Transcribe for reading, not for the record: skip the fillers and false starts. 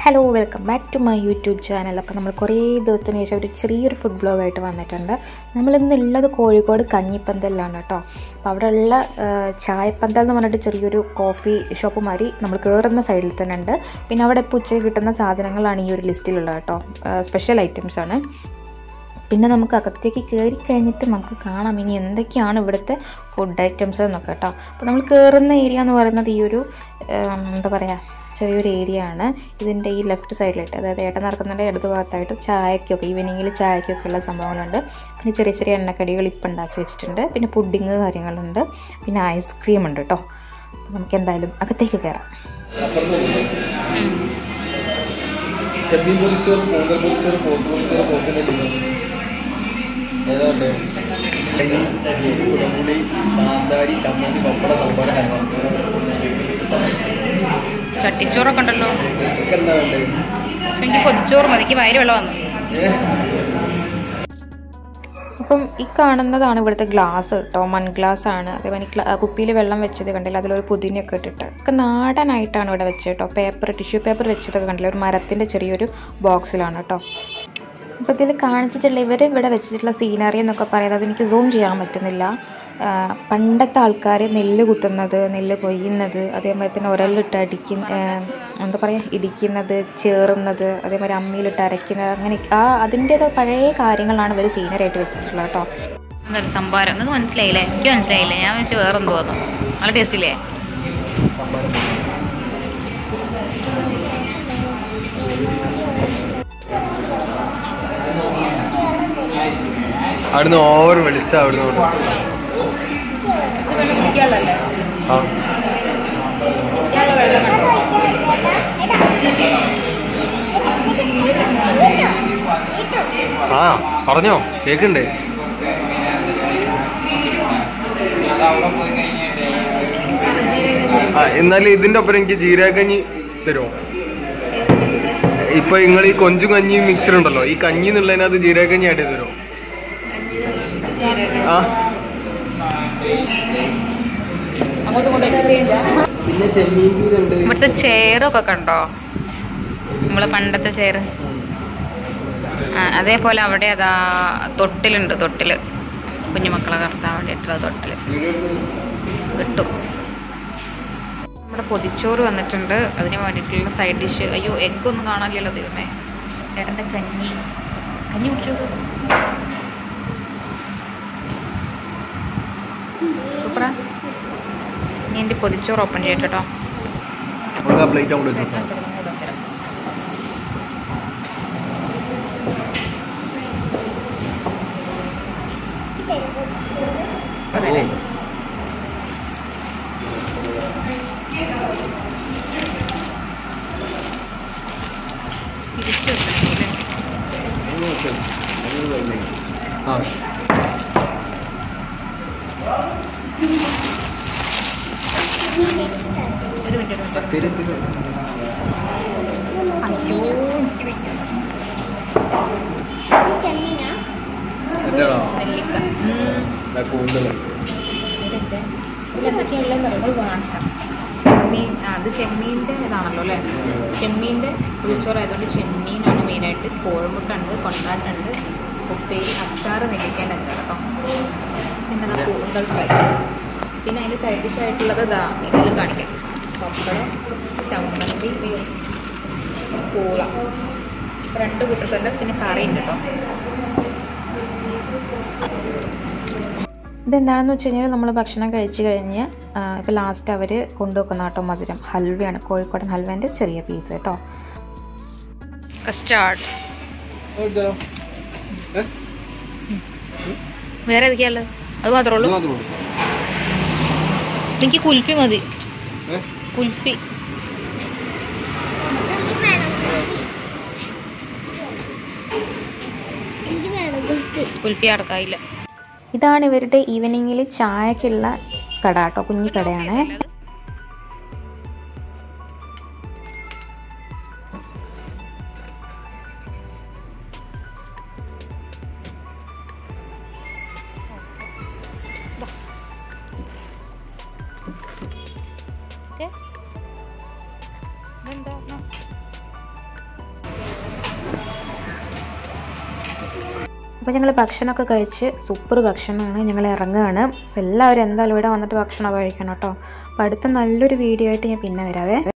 Hello welcome back to my YouTube channel. അപ്പോൾ നമ്മൾ കുറേ ദിവസത്തിന് ശേഷം ഒരു ചെറിയൊരു ഫുഡ് ബ്ലോഗായിട്ട് വന്നിട്ടുണ്ട്. നമ്മളിന്നുള്ളത് കോഴിക്കോട് കഞ്ഞിപ്പന്തലിലാണ് കേട്ടോ. അപ്പോൾ അവിടെയുള്ള ചായപ്പന്തൽ എന്ന് പറഞ്ഞിട്ട് ചെറിയൊരു കോഫി ഷോപ്പ് മാതിരി നമ്മൾ കയറുന്ന സൈഡിൽ തന്നെ ഉണ്ട്. പിന്നെ അവിടെ ഇപ്പോൾ ഉച്ചയ്ക്ക് കിട്ടുന്ന സാധനങ്ങളാണ് ഈ ഒരു ലിസ്റ്റിലുള്ളത് കേട്ടോ. സ്പെഷ്യൽ ഐറ്റംസാണ്. പിന്നെ നമുക്ക് അകത്തേക്ക് കയറി കഴിഞ്ഞിട്ട് നമുക്ക് കാണാം ഇനി എന്തൊക്കെയാണ് ഇവിടുത്തെ ഫുഡ് ഐറ്റംസ് എന്നൊക്കെ കേട്ടോ. അപ്പോൾ നമ്മൾ കയറുന്ന ഏരിയ എന്ന് പറയുന്നത് ഈ ഒരു എന്താ പറയുക ചെറിയൊരു ഏരിയ ആണ്. ഇതിൻ്റെ ഈ ലെഫ്റ്റ് സൈഡിലായിട്ട്, അതായത് ഏട്ടൻ നടക്കുന്നതിൻ്റെ ഇടത് ഭാഗത്തായിട്ട് ചായക്കൊക്കെ ഈവനിങ്ങിൽ ചായക്കൊക്കെ ഉള്ള സംഭവങ്ങളുണ്ട്. പിന്നെ ചെറിയ ചെറിയ എണ്ണക്കടികൾ ഇപ്പം ഉണ്ടാക്കി വെച്ചിട്ടുണ്ട്. പിന്നെ പുഡിങ് കാര്യങ്ങളുണ്ട്. പിന്നെ ഐസ്ക്രീം ഉണ്ട് കേട്ടോ. അപ്പോൾ നമുക്ക് എന്തായാലും അകത്തേക്ക് കയറാം. ചട്ടിച്ചോറൊക്കെ ഉണ്ടല്ലോ. എനിക്ക് പൊതിച്ചോറ് മതിക്ക് വയറ് വെള്ളം വന്നു. അപ്പം ഈ കാണുന്നതാണ് ഇവിടുത്തെ ഗ്ലാസ് കേട്ടോ. മൺ ഗ്ലാസ് ആണ്. അതേപോലെ കുപ്പിയിൽ വെള്ളം വെച്ചത് കണ്ടില്ല, അതിലൊരു പുതിനയൊക്കെ ഇട്ടിട്ട് ഒക്കെ നാടനായിട്ടാണ് ഇവിടെ വെച്ചത് കേട്ടോ. ടിഷ്യൂ പേപ്പർ വെച്ചതൊക്കെ കണ്ടില്ല, ഒരു മരത്തിൻ്റെ ചെറിയൊരു ബോക്സിലാണ് കേട്ടോ. അപ്പോൾ ഇതിൽ കാണിച്ചിട്ടുള്ള ഇവർ ഇവിടെ വെച്ചിട്ടുള്ള സീനറി എന്നൊക്കെ പറയുന്നത് എനിക്ക് സൂം ചെയ്യാൻ പറ്റുന്നില്ല. പണ്ടത്തെ ആൾക്കാർ നെല്ല് കുത്തുന്നത്, നെല്ല് കൊയ്യുന്നത്, അതേപോലെ തന്നെ ഉരലിട്ട് എന്താ പറയുക ഇടിക്കുന്നത്, ചേറുന്നത്, അതേപോലെ അമ്മിയിലിട്ട് അരയ്ക്കുന്നത്, അങ്ങനെ അതിൻ്റേത് പഴയ കാര്യങ്ങളാണ് ഇവർ സീനറി ആയിട്ട് വെച്ചിട്ടുള്ളത് കേട്ടോ. എന്താണ് സംഭാരം നിങ്ങൾക്ക് മനസ്സിലായില്ലേ? എനിക്ക് മനസ്സിലായില്ലേ, ഞാൻ വെച്ച് വേറെന്തോ തോന്നുന്നു. നല്ല ടേസ്റ്റ് ഇല്ലേ? അവിടുന്ന് ഓവർ വിളിച്ച അവിടുന്ന് പറഞ്ഞോ കേക്കണ്ടേ? എന്നാലും ഇതിന്റെ ഒപ്പം എനിക്ക് ജീരകഞ്ഞി തരുമോ? ഇപ്പൊ നിങ്ങൾ ഈ കൊഞ്ചും കഞ്ഞിയും മിക്സർ ഉണ്ടല്ലോ, ഈ കഞ്ഞി എന്നുള്ളതിനകത്ത് ജീരകഞ്ഞി ആയിട്ട് തരുമോ? ഇവിടുത്തെ ചെയറൊക്കെ കണ്ടോ? നമ്മളെ പണ്ടത്തെ ചെയർ. അതേപോലെ അവിടെ അതാ തൊട്ടിലുണ്ട്. തൊട്ടില് കുഞ്ഞുമക്കളെ കടത്താൻ വേണ്ടിയിട്ടുള്ള തൊട്ടില് കിട്ടും. നമ്മുടെ പൊതിച്ചോറ് വന്നിട്ടുണ്ട്. അതിന് വേണ്ടിയിട്ടുള്ള സൈഡ് ഡിഷ്. അയ്യോ എഗ്ഗൊന്നും കാണാനില്ലല്ലോ ദൈവമേ. ഏട്ടൻ്റെ കഞ്ഞി കുടിച്ചു. സൂപ്പറാ. ഇനി എൻ്റെ പൊതിച്ചോറ് ഓപ്പൺ ചെയ്യട്ടോ. തിരിച്ചു വെക്കണമെങ്കിൽ ഒരു മിനിറ്റ്. അയ്യോ എനിക്ക് വയ്യ. നെല്ലിക്ക ചെമ്മീൻ. അത് ചെമ്മീൻ്റെ ഇതാണല്ലോ അല്ലേ? ചെമ്മീൻ്റെ പുളിച്ചോറ് ആയതുകൊണ്ട് ചെമ്മീനാണ് മെയിനായിട്ട്. കോഴിമുട്ട ഉണ്ട്, കൊണ്ടാട്ടുണ്ട്, ഉപ്പേരി, അച്ചാറ്, നെല്ലിക്കേൻ്റെ അച്ചാർ കേട്ടോ. പിന്നെ അതാ കൂന്തൽ ഫ്രൈ. പിന്നെ അതിൻ്റെ സൈഡ് ഡിഷായിട്ടുള്ളത് ഇതാ ഇതിൽ കാണിക്കാം. പപ്പടം, ചമ്മന്തി, പൂള, 2 കൂട്ടത്തുണ്ട്. പിന്നെ കറി ഉണ്ട് കേട്ടോ. ഇതെന്താണെന്ന് വെച്ച് കഴിഞ്ഞാൽ നമ്മൾ ഭക്ഷണം കഴിച്ച് കഴിഞ്ഞ് ഇപ്പോൾ ലാസ്റ്റ് അവർ കൊണ്ടുവെക്കുന്ന കേട്ടോ മധുരം ഹൽവയാണ്. കോഴിക്കോടൻ ഹൽവേൻ്റെ ചെറിയ പീസ് കേട്ടോ. കസ്റ്റാർഡ്. വേറെ ഏതൊക്കെയാണുള്ളത്? അത് മാത്രമേ ഉള്ളൂ. എനിക്ക് കുൽഫി മതി. കുൽഫി കുൽഫി അടക്കായില്ല. ഇതാണ് ഇവരുടെ ഈവനിങ്ങിൽ ചായക്കുള്ള കട കേട്ടോ. കുഞ്ഞി കടയാണ്. ഇതെന്താ അപ്പോൾ ഞങ്ങൾ ഭക്ഷണമൊക്കെ കഴിച്ച് സൂപ്പർ ഭക്ഷണമാണ്, ഞങ്ങൾ ഇറങ്ങുകയാണ്. അപ്പോൾ എല്ലാവരും എന്തായാലും ഇവിടെ വന്നിട്ട് ഭക്ഷണമൊക്കെ കഴിക്കണം കേട്ടോ. അപ്പോൾ അടുത്ത നല്ലൊരു വീഡിയോ ആയിട്ട് ഞാൻ പിന്നെ വരാവേ.